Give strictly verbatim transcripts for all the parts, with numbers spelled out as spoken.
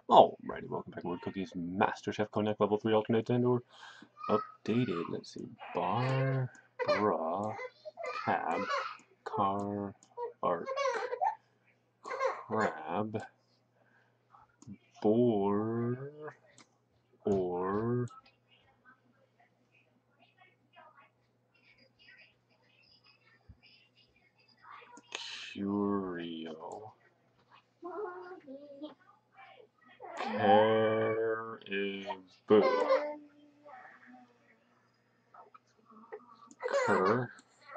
Alrighty, welcome back to Wood Cookies Master Chef Cognac Level three Alternate and or updated. Let's see. Bar, bra, cab, car, arc, crab, boar, or curio. Caribou. Cur.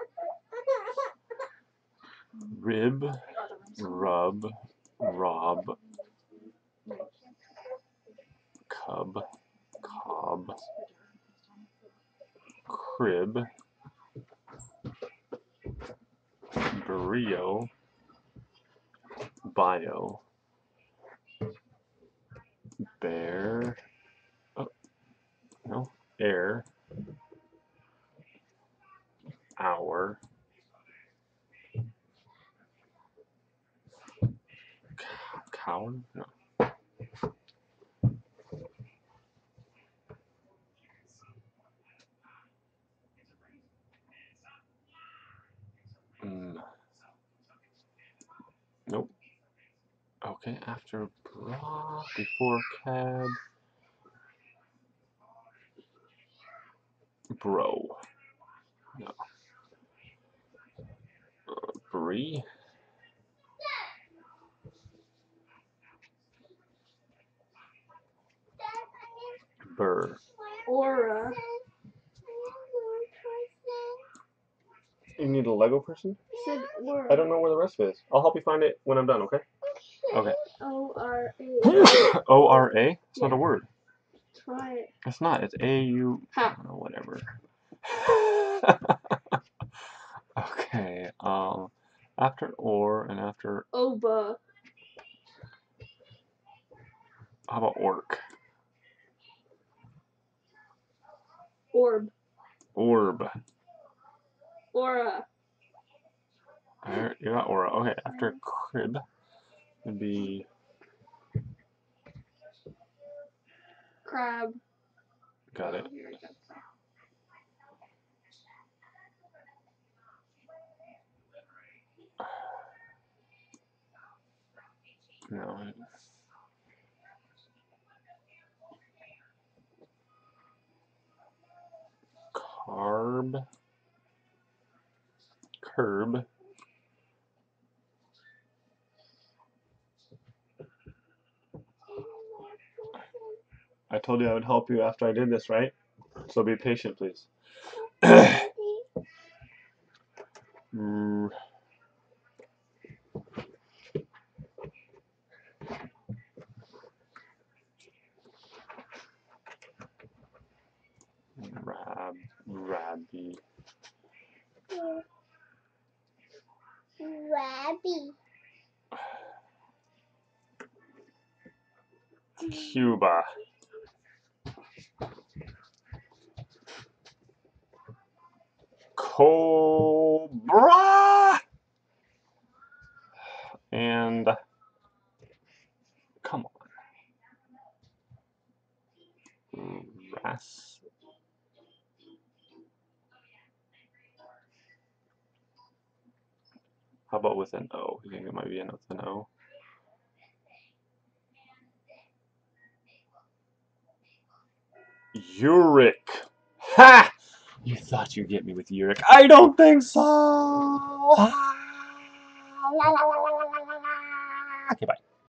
Rib. Rub. Rob. Cub. Cob. Crib. Brio. Bio. Bear. Oh, no. Air. Hour. Cow? No. Mm. Nope. Okay, after bra, before cab. Bro. No. Uh, Brie. Burr. Aura. You need a Lego person? Said aura. I don't know where the rest is. I'll help you find it when I'm done, okay? Okay. O R A. O R A? It's Yeah. not a word. Try it. It's not. It's A U. Ha. Oh, whatever. Okay. Um, after or and after. Oba. How about orc? Orb. Orb. Aura. There, you got aura. Okay. After crib, would be Crab. got it. No. Carb. Curb. I told you I would help you after I did this, right? So be patient, please. mm. Rab, Rabby. Rabby. Cuba. Cobra. And come on. Ras. How about with an O? You think it might be with an O? Uric. Ha! You thought you'd get me with Uric. I don't think so! Okay, bye.